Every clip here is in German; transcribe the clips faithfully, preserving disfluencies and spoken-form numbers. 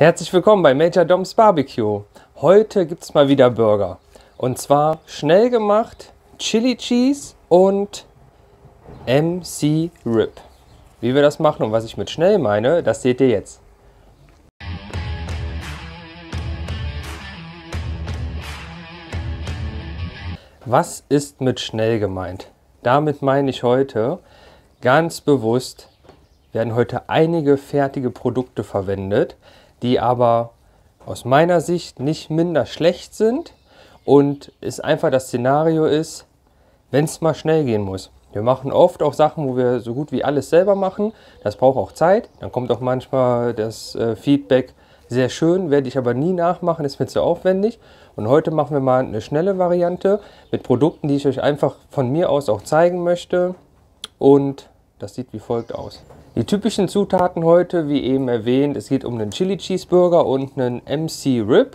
Herzlich willkommen bei Major Dom's Barbecue. Heute gibt es mal wieder Burger. Und zwar schnell gemacht, Chili Cheese und M C Rib. Wie wir das machen und was ich mit schnell meine, das seht ihr jetzt. Was ist mit schnell gemeint? Damit meine ich heute ganz bewusst, werden heute einige fertige Produkte verwendet, die aber aus meiner Sicht nicht minder schlecht sind und es einfach das Szenario ist, wenn es mal schnell gehen muss. Wir machen oft auch Sachen, wo wir so gut wie alles selber machen. Das braucht auch Zeit. Dann kommt auch manchmal das äh, Feedback, sehr schön, werde ich aber nie nachmachen, ist mir zu aufwendig. Und heute machen wir mal eine schnelle Variante mit Produkten, die ich euch einfach von mir aus auch zeigen möchte. Und das sieht wie folgt aus. Die typischen Zutaten heute, wie eben erwähnt, es geht um einen Chili Cheeseburger und einen M C Rib.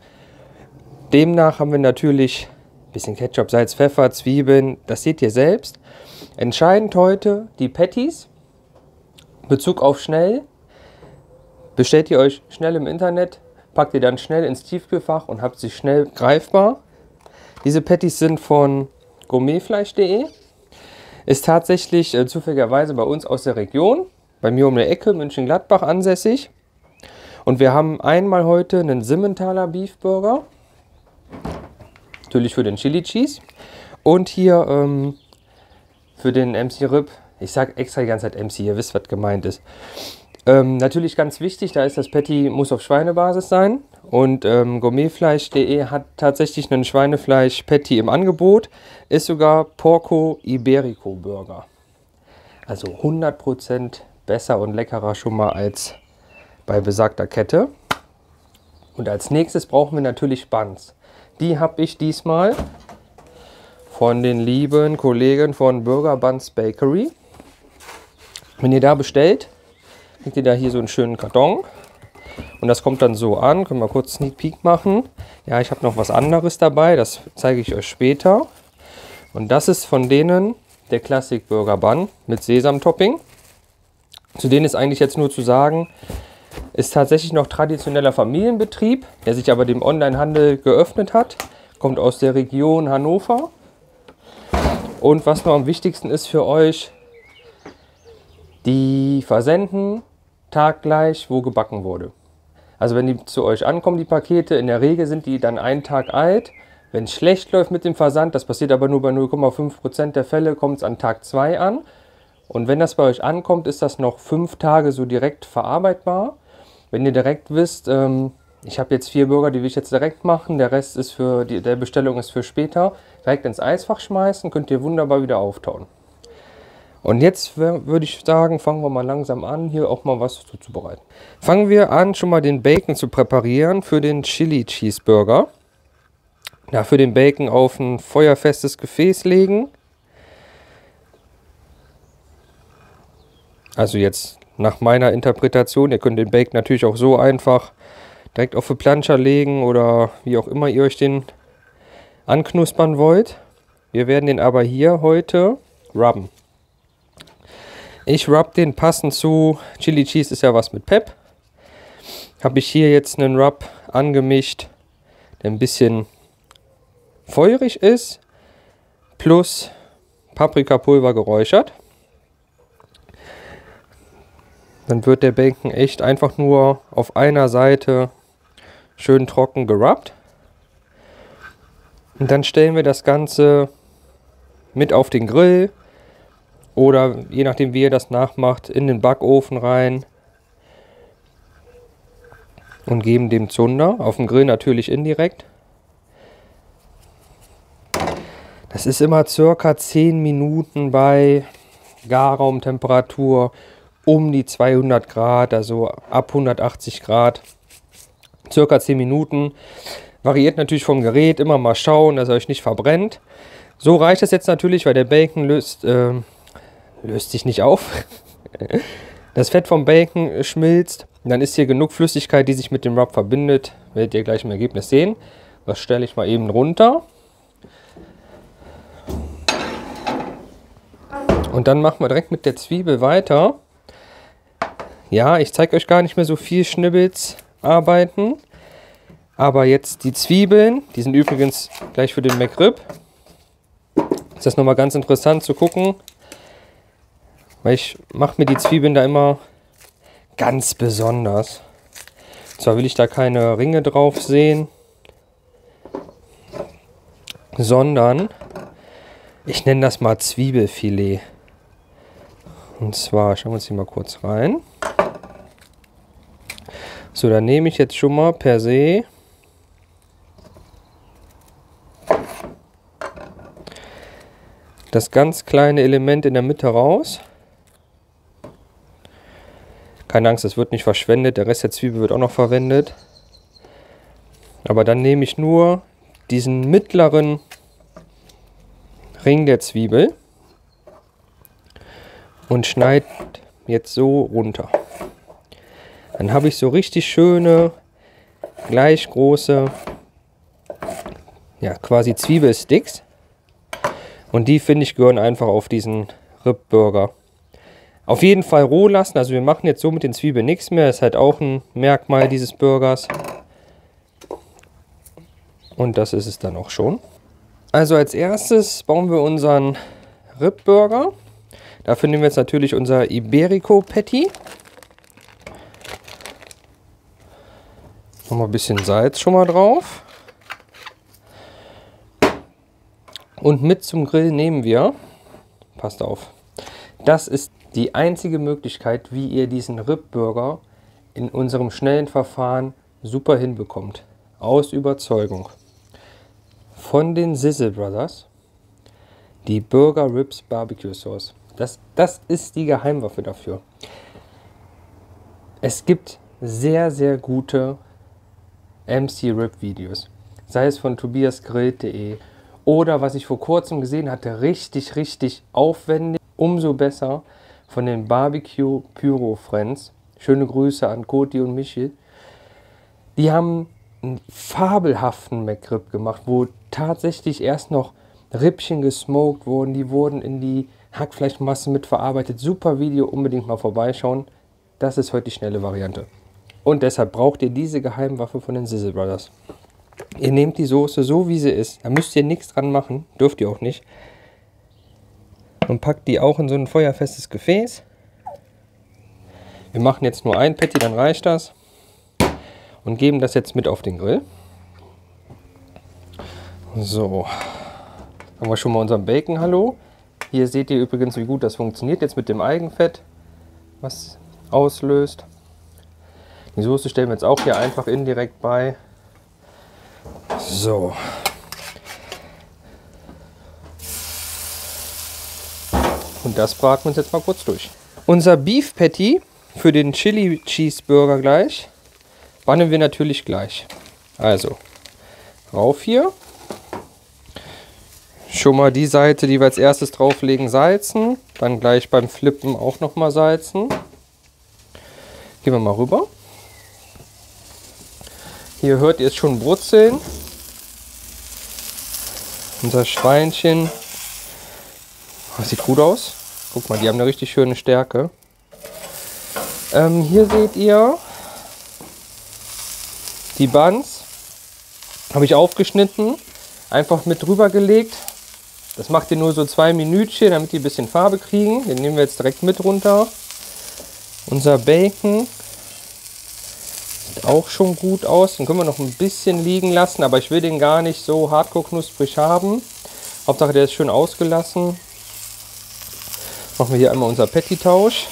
Demnach haben wir natürlich ein bisschen Ketchup, Salz, Pfeffer, Zwiebeln, das seht ihr selbst. Entscheidend heute die Patties. Bezug auf schnell. Bestellt ihr euch schnell im Internet, packt ihr dann schnell ins Tiefkühlfach und habt sie schnell greifbar. Diese Patties sind von gourmetfleisch punkt de. Ist tatsächlich äh, zufälligerweise bei uns aus der Region, bei mir um die Ecke, München-Gladbach ansässig. Und wir haben einmal heute einen Simmentaler Beef Burger, natürlich für den Chili Cheese. Und hier ähm, für den M C Rib, ich sage extra die ganze Zeit M C, ihr wisst, was gemeint ist. Ähm, natürlich ganz wichtig, da ist das Patty, muss auf Schweinebasis sein. Und ähm, gourmetfleisch punkt de hat tatsächlich einen Schweinefleisch-Patty im Angebot. Ist sogar Porco Iberico Burger. Also hundert Prozent besser und leckerer schon mal als bei besagter Kette. Und als nächstes brauchen wir natürlich Buns. Die habe ich diesmal von den lieben Kollegen von Burger Buns Bakery. Wenn ihr da bestellt, kriegt ihr da hier so einen schönen Karton. Und das kommt dann so an. Können wir kurz Sneak Peek machen. Ja, ich habe noch was anderes dabei. Das zeige ich euch später. Und das ist von denen der Classic Burger Bun mit Sesam-Topping. Zu denen ist eigentlich jetzt nur zu sagen, ist tatsächlich noch traditioneller Familienbetrieb, der sich aber dem Onlinehandel geöffnet hat. Kommt aus der Region Hannover. Und was noch am wichtigsten ist für euch, die versenden taggleich, wo gebacken wurde. Also wenn die zu euch ankommen, die Pakete, in der Regel sind die dann einen Tag alt. Wenn es schlecht läuft mit dem Versand, das passiert aber nur bei null Komma fünf Prozent der Fälle, kommt es an Tag zwei an. Und wenn das bei euch ankommt, ist das noch fünf Tage so direkt verarbeitbar. Wenn ihr direkt wisst, ähm, ich habe jetzt vier Burger, die will ich jetzt direkt machen, der Rest ist für die, der Bestellung ist für später, direkt ins Eisfach schmeißen, könnt ihr wunderbar wieder auftauen. Und jetzt würde ich sagen, fangen wir mal langsam an, hier auch mal was zuzubereiten. Fangen wir an, schon mal den Bacon zu präparieren für den Chili Cheeseburger. Ja, für den Bacon auf ein feuerfestes Gefäß legen. Also jetzt nach meiner Interpretation, ihr könnt den Bacon natürlich auch so einfach direkt auf die Planscher legen oder wie auch immer ihr euch den anknuspern wollt. Wir werden den aber hier heute rubben. Ich rub den passend zu, Chili Cheese ist ja was mit Pep. Habe ich hier jetzt einen Rub angemischt, der ein bisschen feurig ist, plus Paprikapulver geräuchert. Dann wird der Bacon echt einfach nur auf einer Seite schön trocken gerubbt. Und dann stellen wir das Ganze mit auf den Grill. Oder je nachdem, wie ihr das nachmacht, in den Backofen rein und geben dem Zunder. Auf dem Grill natürlich indirekt. Das ist immer circa zehn Minuten bei Garraumtemperatur um die zweihundert Grad, also ab hundertachtzig Grad. Circa zehn Minuten. Variiert natürlich vom Gerät, immer mal schauen, dass er euch nicht verbrennt. So reicht es jetzt natürlich, weil der Bacon löst... Äh, löst sich nicht auf. Das Fett vom Bacon schmilzt. Dann ist hier genug Flüssigkeit, die sich mit dem Rub verbindet. Werdet ihr gleich im Ergebnis sehen. Das stelle ich mal eben runter. Und dann machen wir direkt mit der Zwiebel weiter. Ja, ich zeige euch gar nicht mehr so viel Schnibbels. arbeiten. Aber jetzt die Zwiebeln, die sind übrigens gleich für den McRib. Ist das nochmal ganz interessant zu gucken, weil ich mache mir die Zwiebeln da immer ganz besonders. Zwar will ich da keine Ringe drauf sehen, sondern ich nenne das mal Zwiebelfilet. Und zwar schauen wir uns hier mal kurz rein. So, dann nehme ich jetzt schon mal per se das ganz kleine Element in der Mitte raus. Keine Angst, das wird nicht verschwendet, der Rest der Zwiebel wird auch noch verwendet. Aber dann nehme ich nur diesen mittleren Ring der Zwiebel und schneide jetzt so runter. Dann habe ich so richtig schöne, gleich große, ja, quasi Zwiebelsticks. Und die, finde ich, gehören einfach auf diesen Rib-Burger. Auf jeden Fall roh lassen, also wir machen jetzt so mit den Zwiebeln nichts mehr. Das ist halt auch ein Merkmal dieses Burgers. Und das ist es dann auch schon. Also als erstes bauen wir unseren Rib-Burger. Dafür nehmen wir jetzt natürlich unser Iberico-Patty. Nochmal ein bisschen Salz schon mal drauf. Und mit zum Grill nehmen wir, passt auf, das ist die einzige Möglichkeit, wie ihr diesen Rib-Burger in unserem schnellen Verfahren super hinbekommt. Aus Überzeugung. Von den Sizzle Brothers, die Burger Ribs Barbecue Sauce. Das, das ist die Geheimwaffe dafür. Es gibt sehr, sehr gute M C Rib Videos. Sei es von tobias grillt punkt de oder was ich vor kurzem gesehen hatte, richtig, richtig aufwendig. Umso besser von den Barbecue Pyro Friends. Schöne Grüße an Koti und Michi. Die haben einen fabelhaften McRib gemacht, wo tatsächlich erst noch Rippchen gesmoked wurden. Die wurden in die Hackfleischmasse mitverarbeitet. Super Video, unbedingt mal vorbeischauen. Das ist heute die schnelle Variante. Und deshalb braucht ihr diese Geheimwaffe von den Sizzle Brothers. Ihr nehmt die Soße so, wie sie ist. Da müsst ihr nichts dran machen. Dürft ihr auch nicht. Und packt die auch in so ein feuerfestes Gefäß. Wir machen jetzt nur ein Patty, dann reicht das. Und geben das jetzt mit auf den Grill. So. Haben wir schon mal unseren Bacon, hallo. Hier seht ihr übrigens, wie gut das funktioniert jetzt mit dem Eigenfett, was auslöst. Die Soße stellen wir jetzt auch hier einfach indirekt bei. So. Und das braten wir uns jetzt mal kurz durch. Unser Beef Patty für den Chili Cheeseburger gleich bannen wir natürlich gleich. Also, rauf hier. Schon mal die Seite, die wir als erstes drauflegen, salzen. Dann gleich beim Flippen auch nochmal salzen. Gehen wir mal rüber. Hier hört ihr es schon brutzeln. Unser Schweinchen. Das sieht gut aus. Guck mal, die haben eine richtig schöne Stärke. Ähm, hier seht ihr die Buns. Habe ich aufgeschnitten. Einfach mit drüber gelegt. Das macht ihr nur so zwei Minütchen, damit die ein bisschen Farbe kriegen. Den nehmen wir jetzt direkt mit runter. Unser Bacon sieht auch schon gut aus. Den können wir noch ein bisschen liegen lassen, aber ich will den gar nicht so hardcore knusprig haben. Hauptsache der ist schön ausgelassen. Machen wir hier einmal unser Patty-Tausch.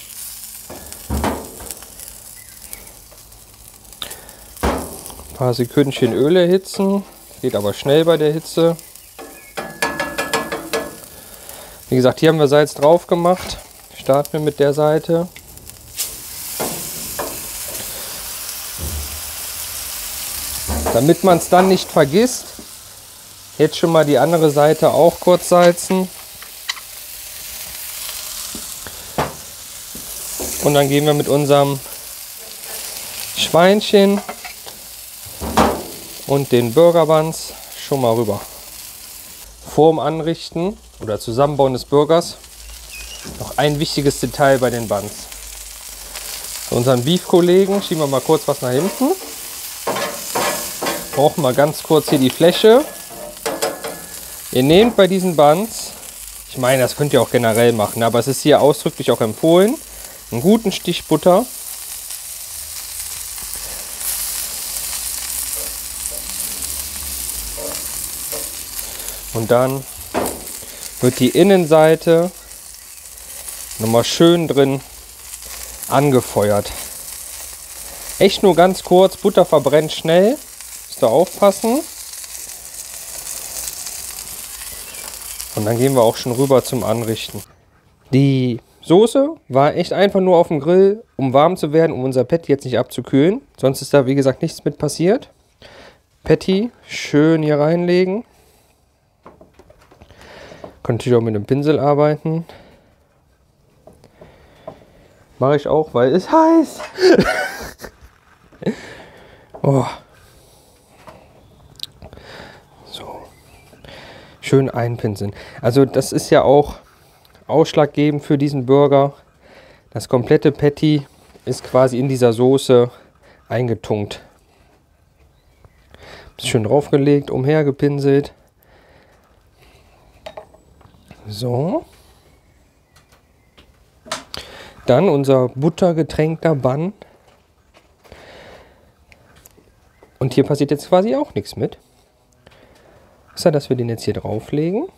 Ein paar Sekündchen Öl erhitzen. Geht aber schnell bei der Hitze. Wie gesagt, hier haben wir Salz drauf gemacht. Starten wir mit der Seite. Damit man es dann nicht vergisst, jetzt schon mal die andere Seite auch kurz salzen. Und dann gehen wir mit unserem Schweinchen und den Burger Buns schon mal rüber. Vor dem Anrichten oder Zusammenbauen des Burgers noch ein wichtiges Detail bei den Buns. Unseren Beef-Kollegen schieben wir mal kurz was nach hinten. Brauchen wir ganz kurz hier die Fläche. Ihr nehmt bei diesen Buns, ich meine, das könnt ihr auch generell machen, aber es ist hier ausdrücklich auch empfohlen, einen guten Stich Butter. Und dann wird die Innenseite nochmal schön drin angefeuert. Echt nur ganz kurz, Butter verbrennt schnell, müsst ihr aufpassen. Und dann gehen wir auch schon rüber zum Anrichten. Die Soße war echt einfach nur auf dem Grill, um warm zu werden, um unser Patty jetzt nicht abzukühlen. Sonst ist da, wie gesagt, nichts mit passiert. Patty schön hier reinlegen. Könnt ihr auch mit einem Pinsel arbeiten. Mache ich auch, weil es heiß. Oh. So. Schön einpinseln. Also das ist ja auch ausschlaggebend für diesen Burger. Das komplette Patty ist quasi in dieser Soße eingetunkt. Schön draufgelegt, umhergepinselt. So. Dann unser buttergetränkter Bun. Und hier passiert jetzt quasi auch nichts mit. Außer, dass wir den jetzt hier drauflegen.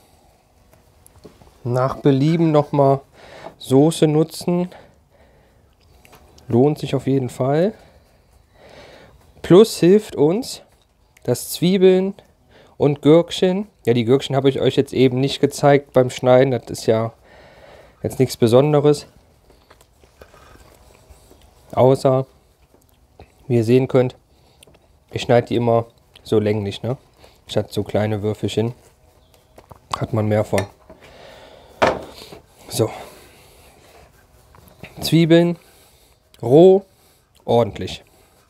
Nach Belieben nochmal Soße nutzen. Lohnt sich auf jeden Fall. Plus hilft uns, dass Zwiebeln und Gürkchen, ja, die Gürkchen habe ich euch jetzt eben nicht gezeigt beim Schneiden, das ist ja jetzt nichts Besonderes. Außer, wie ihr sehen könnt, ich schneide die immer so länglich, ne? Statt so kleine Würfelchen. Hat man mehr von. So. Zwiebeln, roh, ordentlich.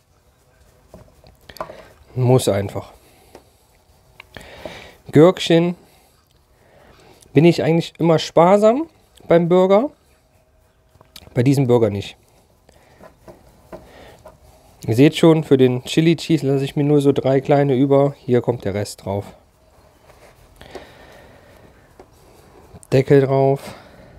Muss einfach. Gürkchen bin ich eigentlich immer sparsam beim Burger. Bei diesem Burger nicht. Ihr seht schon, für den Chili Cheese lasse ich mir nur so drei kleine über. Hier kommt der Rest drauf. Deckel drauf.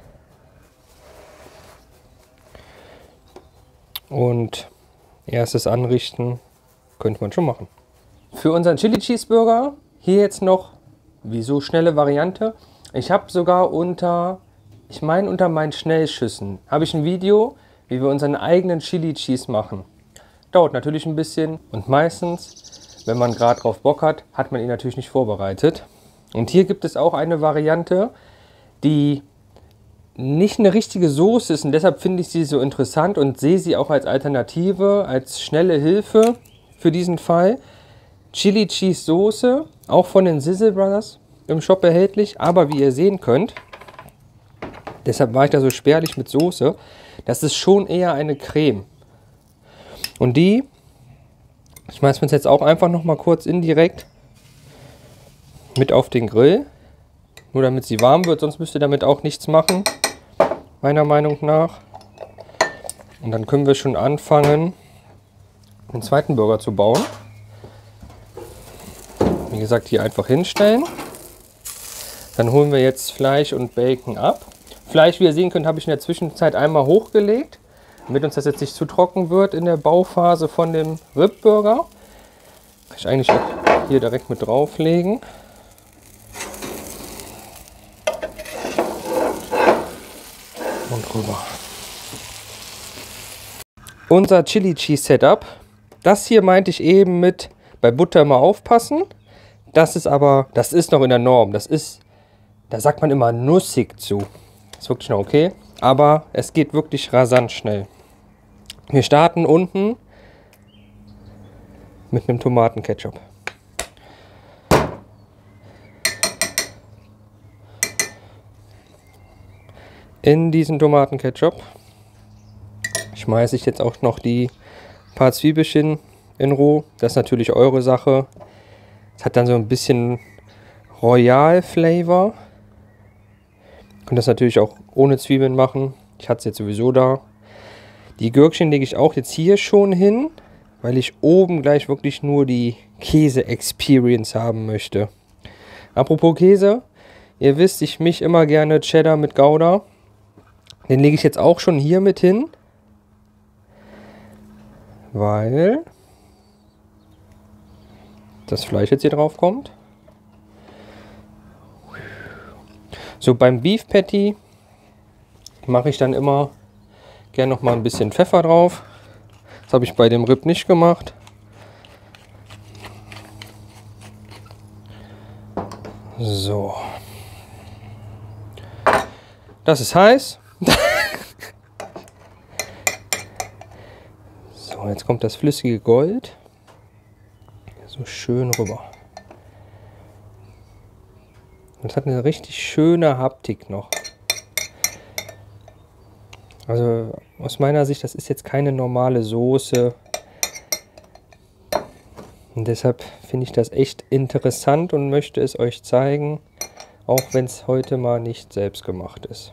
Und erstes Anrichten könnte man schon machen. Für unseren Chili Cheeseburger hier jetzt noch, wieso schnelle Variante. Ich habe sogar unter, ich meine unter meinen Schnellschüssen, habe ich ein Video, wie wir unseren eigenen Chili Cheese machen. Dauert natürlich ein bisschen und meistens, wenn man gerade drauf Bock hat, hat man ihn natürlich nicht vorbereitet. Und hier gibt es auch eine Variante, die nicht eine richtige Soße ist und deshalb finde ich sie so interessant und sehe sie auch als Alternative, als schnelle Hilfe für diesen Fall. Chili Cheese Soße, auch von den Sizzle Brothers im Shop erhältlich, aber wie ihr sehen könnt, deshalb war ich da so spärlich mit Soße, das ist schon eher eine Creme. Und die schmeißen wir uns jetzt auch einfach noch mal kurz indirekt mit auf den Grill, nur damit sie warm wird, sonst müsst ihr damit auch nichts machen, meiner Meinung nach. Und dann können wir schon anfangen, den zweiten Burger zu bauen. Wie gesagt, hier einfach hinstellen. Dann holen wir jetzt Fleisch und Bacon ab. Fleisch, wie ihr sehen könnt, habe ich in der Zwischenzeit einmal hochgelegt, damit uns das jetzt nicht zu trocken wird in der Bauphase von dem Ribburger. Kann ich eigentlich auch hier direkt mit drauflegen. Und rüber. Unser Chili Cheese Setup. Das hier meinte ich eben mit bei Butter immer aufpassen. Das ist aber, das ist noch in der Norm. Das ist, da sagt man immer nussig zu. Ist wirklich noch okay. Aber es geht wirklich rasant schnell. Wir starten unten mit einem Tomatenketchup. In diesen Tomatenketchup schmeiße ich jetzt auch noch die paar Zwiebelchen in roh. Das ist natürlich eure Sache. Es hat dann so ein bisschen Royal-Flavor. Ihr könnt das natürlich auch ohne Zwiebeln machen. Ich hatte es jetzt sowieso da. Die Gürkchen lege ich auch jetzt hier schon hin, weil ich oben gleich wirklich nur die Käse-Experience haben möchte. Apropos Käse, ihr wisst, ich mische immer gerne Cheddar mit Gouda. Den lege ich jetzt auch schon hier mit hin, weil das Fleisch jetzt hier drauf kommt. So, beim Beef Patty mache ich dann immer gerne noch mal ein bisschen Pfeffer drauf. Das habe ich bei dem Rib nicht gemacht. So. Das ist heiß. So, jetzt kommt das flüssige Gold. So schön rüber. Das hat eine richtig schöne Haptik noch. Also aus meiner Sicht, das ist jetzt keine normale Soße. Und deshalb finde ich das echt interessant und möchte es euch zeigen, auch wenn es heute mal nicht selbst gemacht ist.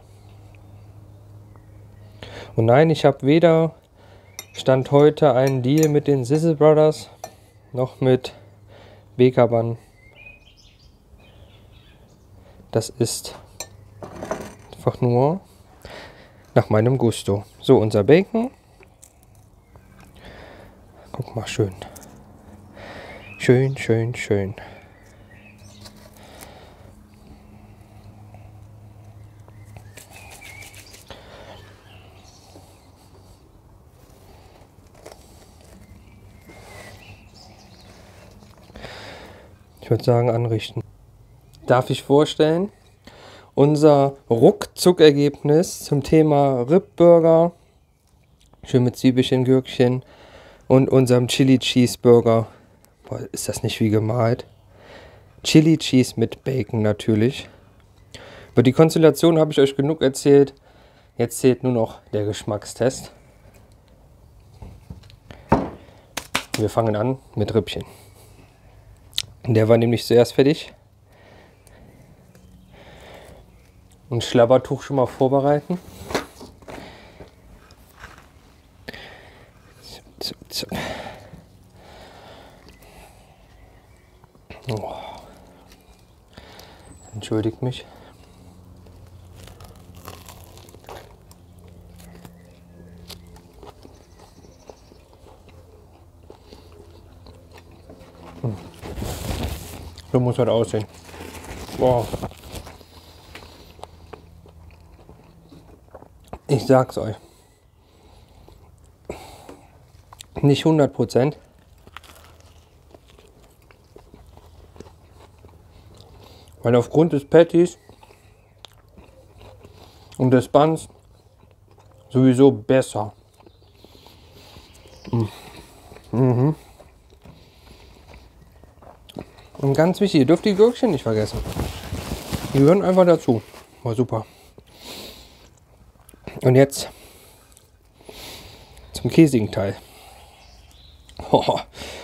Und nein, ich habe weder Stand heute einen Deal mit den Sizzle Brothers noch mit Bekaban. Das ist einfach nur nach meinem Gusto. So, unser Bacon. Guck mal, schön. Schön, schön, schön. Ich würde sagen, anrichten. Darf ich vorstellen, unser Ruckzuckergebnis zum Thema Ribburger, schön mit Zwiebelchen, Gürkchen und unserem Chili Cheeseburger. Boah, ist das nicht wie gemalt? Chili Cheese mit Bacon natürlich. Über die Konstellation habe ich euch genug erzählt. Jetzt zählt nur noch der Geschmackstest. Wir fangen an mit Rippchen. Der war nämlich zuerst fertig. Ein Schlabbertuch schon mal vorbereiten. Zuck, zuck, zuck. Oh. Entschuldigt mich. Hm. So muss das aussehen. Wow. Ich sag's euch. Nicht hundert Prozent. Weil aufgrund des Patties und des Buns sowieso besser. Mhm. Und ganz wichtig, ihr dürft die Gürkchen nicht vergessen. Die gehören einfach dazu. War super. Und jetzt zum käsigen Teil. Oh.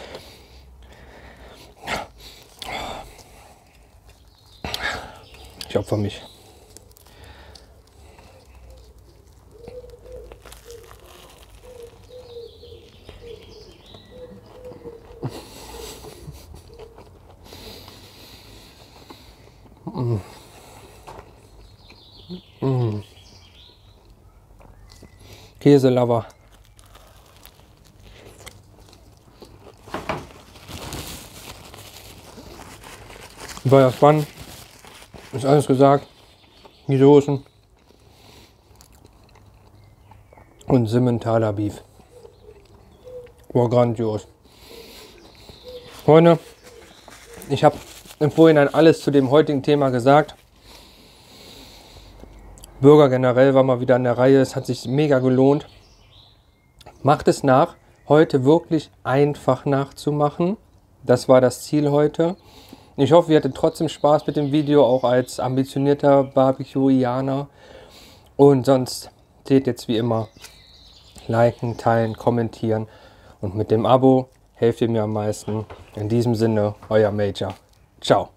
Ich opfer mich. Mm. Mm. Käselover. Über das Bun ist alles gesagt. Die Soßen und Simmentaler Beef. War grandios. Freunde, ich habe im Vorhinein alles zu dem heutigen Thema gesagt. Burger generell war mal wieder an der Reihe. Es hat sich mega gelohnt. Macht es nach. Heute wirklich einfach nachzumachen. Das war das Ziel heute. Ich hoffe, ihr hattet trotzdem Spaß mit dem Video, auch als ambitionierter Barbecuianer. Und sonst seht jetzt wie immer, liken, teilen, kommentieren. Und mit dem Abo helft ihr mir am meisten. In diesem Sinne, euer Major. Ciao.